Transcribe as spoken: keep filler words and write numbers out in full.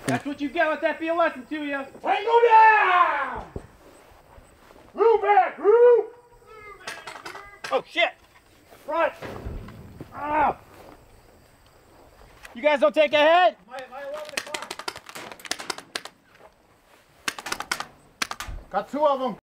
That's what you get. Let that be a lesson to you. Tango down! Move back, move! Oh shit! Front! Ah! You guys don't take a hit? My, my eleven o'clock. Got two of them.